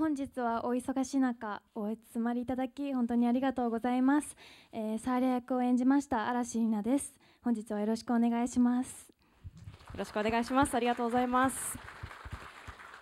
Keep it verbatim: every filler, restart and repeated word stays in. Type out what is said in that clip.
本日はお忙しい中お集まりいただき本当にありがとうございます。えー、サーリャ役を演じました嵐里奈です。本日はよろしくお願いします。 よろしくお願いします。ありがとうございます。